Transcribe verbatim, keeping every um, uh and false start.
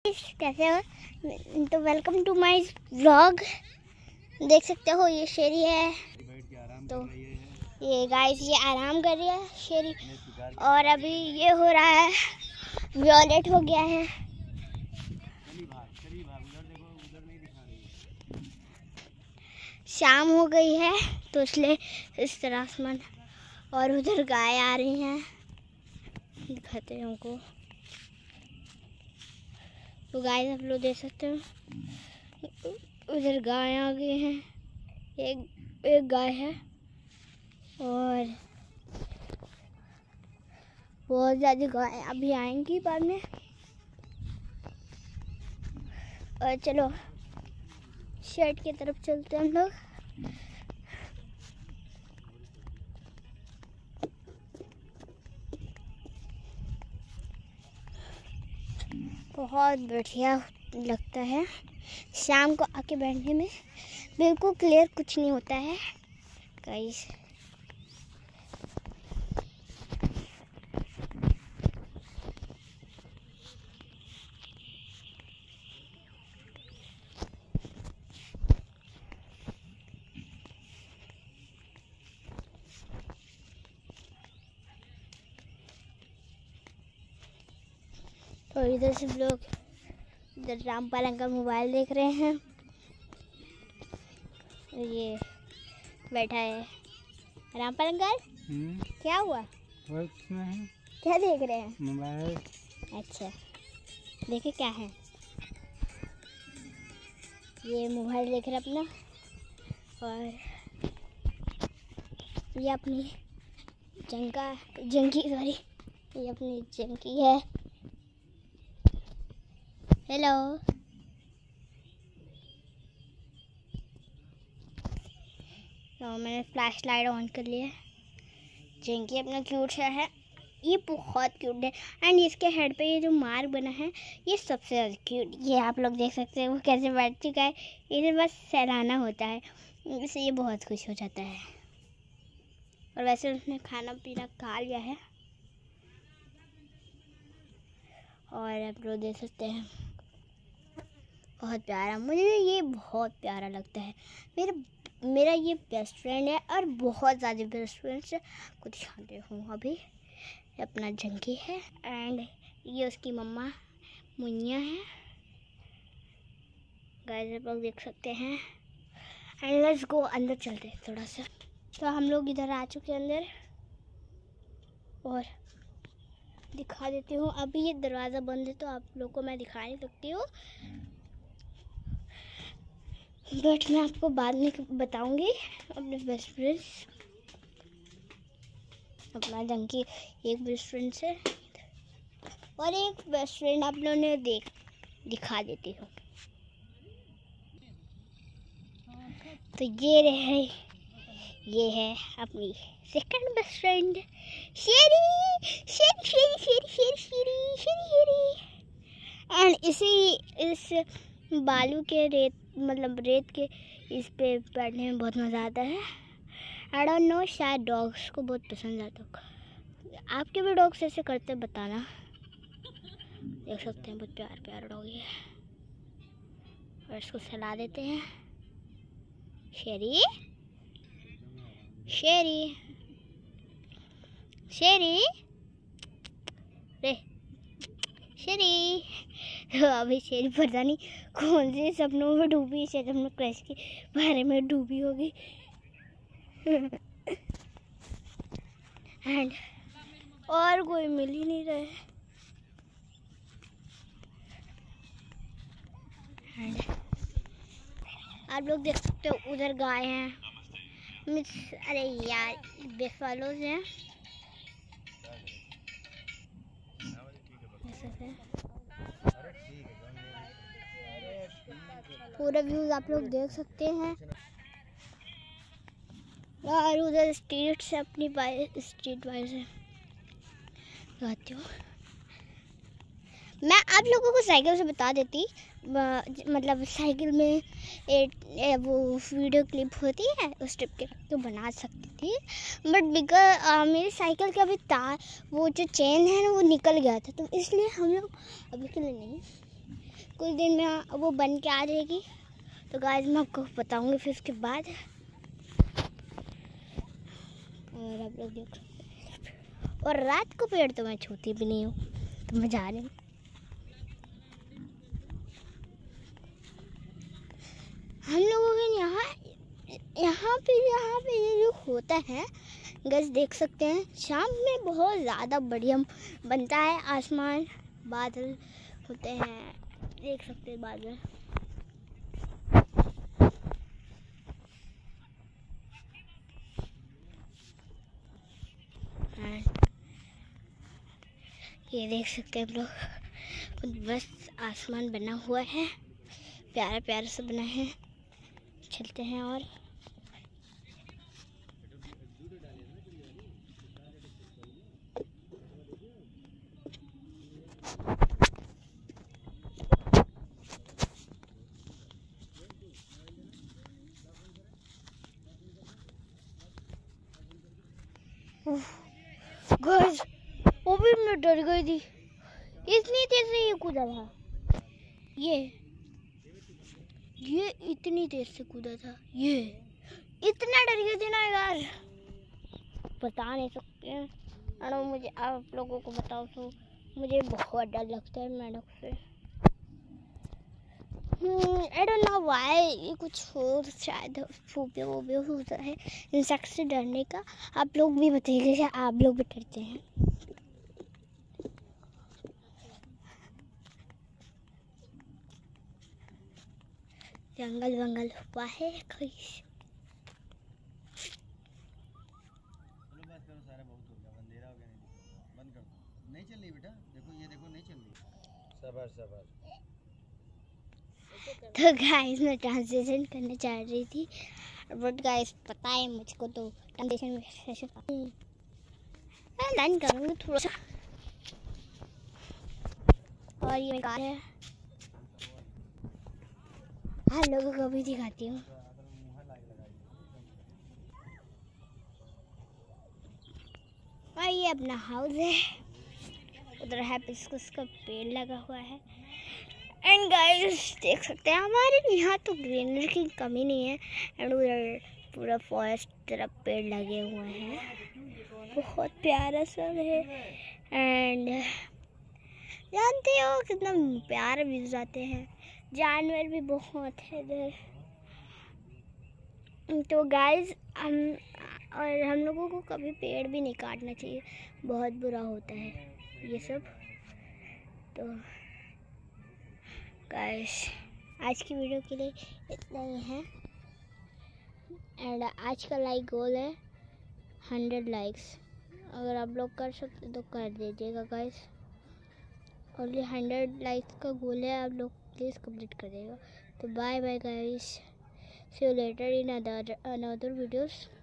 कैसे हो? तो वेलकम टू माय व्लॉग। देख सकते हो ये शेरी है, तो ये गाइस ये आराम कर रही है शेरी, और अभी ये हो रहा है वियोलेट हो गया है। शाम हो गई है तो इसलिए इस तरह आसमान, और उधर गाय आ रही हैं, दिखाते हैं उनको। तो गाय आप लोग देख सकते हो, उधर गाय आ गई हैं, एक एक गाय है और बहुत ज़्यादा गाय अभी आएंगी बाद में। और चलो शेड की तरफ चलते हैं हम लोग। बहुत बढ़िया लगता है शाम को आके बैठने में, बिल्कुल क्लियर कुछ नहीं होता है गाइस। और इधर से लोग इधर रामपाल अंकल मोबाइल देख रहे हैं, ये बैठा है रामपाल अंकल। क्या हुआ? क्या देख रहे हैं? मोबाइल। अच्छा, देखिए क्या है, ये मोबाइल देख रहे अपना, और ये अपनी जंका जंकी सॉरी ये अपनी जंकी है। हेलो, तो मैंने फ्लैश लाइट ऑन कर लिया। जिंकी अपना क्यूट सा है, ये बहुत क्यूट है, एंड इसके हेड पे ये जो मार्क बना है ये सबसे ज़्यादा क्यूट। ये आप लोग देख सकते हैं वो कैसे बैठ चुका है, इसे बस सहलाना होता है, इससे ये बहुत खुश हो जाता है। और वैसे उसने खाना पीना खा लिया है, और आप लोग देख सकते हैं बहुत प्यारा, मुझे ये बहुत प्यारा लगता है। मेरा मेरा ये बेस्ट फ्रेंड है, और बहुत ज़्यादा बेस्ट फ्रेंड्स को दिखाते हूँ अभी। अपना जंकी है, एंड ये उसकी मम्मा मुनिया है गाइस, आप लोग देख सकते हैं। एंड लेट्स गो, अंदर चलते हैं थोड़ा सा। तो हम लोग इधर आ चुके हैं अंदर, और दिखा देती हूँ। अभी ये दरवाज़ा बंद है तो आप लोग को मैं दिखा नहीं सकती हूँ, बट मैं आपको बाद में बताऊंगी। अपने बेस्ट फ्रेंड्स, अपना जंकी एक बेस्ट फ्रेंड है, और एक बेस्ट फ्रेंड आप लोगों ने देख दिखा देती हूँ। तो ये रहे, ये है अपनी second best friend Sheri Sheri Sheri Sheri Sheri Sheri Sheri Sheri and इसी इस बालू के रेत मतलब रेत के इस पे बैठने में बहुत मज़ा आता है। आई डोंट नो, शायद डॉग्स को बहुत पसंद आता होगा। आपके भी डॉग्स ऐसे करते बताना। देख सकते हैं बहुत प्यार प्यार डॉग है, और इसको सहला देते हैं। शेरी शेरी शेरी रे शेरी। तो अभी शेरी पता नहीं कौन से सपनों में डूबी, शायद अपने क्रश के बारे में डूबी होगी। एंड और कोई मिल ही नहीं रहे। एंड आप लोग देख सकते हो उधर गाय हैं, मिस अरे यार बेफालोज हैं। पूरा व्यूज आप लोग देख सकते हैं। और उधर स्ट्रीट से अपनी बाइक स्ट्रीट बाइक से आती हूँ मैं। आप लोगों को साइकिल से बता देती, मतलब साइकिल में एक वो वीडियो क्लिप होती है उस ट्रिप के, तो बना सकती थी, बट बिकॉज मेरी साइकिल का भी तार वो जो चेन है ना वो निकल गया था, तो इसलिए हम लोग अभी के लिए नहीं कुछ दिन में वो बन के आ जाएगी, तो गाइस मैं आपको बताऊंगी फिर उसके बाद। और आप लोग देख सकते हैं, और रात को पेड़ तो मैं छूती भी नहीं हूँ, तो मैं जा रही हूँ। हम लोगों के यहाँ यहाँ पे यहाँ पे ये जो होता है गाइस देख सकते हैं, शाम में बहुत ज़्यादा बढ़िया बनता है। आसमान बादल होते हैं, देख सकते हैं बादल। ये देख सकते हैं हम लोग, बस आसमान बना हुआ है, प्यारा प्यारा सा बना है। चलते हैं और गाइस वो भी मैं डर गई थी, इतनी तेज से ये कूदा था। ये ये इतनी तेज से कूदा था, ये इतना डर गई थी ना यार, बता नहीं सकते हैं। और मुझे आप लोगों को बताओ तो मुझे बहुत डर लगता है मेढक से। आई डोंट नो व्हाई, ये कुछ हो, शायद फोबिया वोबिया होता है इंसेक्ट से डरने का। आप लोग भी बताइए कि आप लोग भी डरते हैं। जंगल वंगल हुआ है कोई। नहीं चल रही बेटा, देखो ये देखो नहीं चल रही। सबर सबर। तो गाइस मैं ट्रांसलेशन करने जा रही थी, बट गाइस पता है मुझको तो ट्रांसलेशन में कैसे मैं लाइन करूँगी थोड़ा सा। और ये कार है, हाँ लोगों को भी दिखाती हूँ। और ये अपना हाउस है, उधर हाइबिस्कस का पेड़ लगा हुआ है। एंड गाइस देख सकते हैं हमारे यहाँ तो ग्रीनरी की कमी नहीं है। एंड उधर पूरा फॉरेस्ट तरफ पेड़ लगे हुए हैं, बहुत प्यारा सब है। एंड जानते हो कितना प्यारे व्यूज आते हैं, जानवर भी बहुत है इधर। तो गाइस हम और हम लोगों को कभी पेड़ भी नहीं काटना चाहिए, बहुत बुरा होता है ये सब। तो गाइस आज की वीडियो के लिए इतना ही है। एंड आज का लाइक गोल है हंड्रेड लाइक्स, अगर आप लोग कर सकते तो कर दीजिएगा गाइस। ओनली हंड्रेड लाइक्स का गोल है, आप लोग प्लीज़ कंप्लीट करिएगा। तो bye bye guys, see you later in other another videos.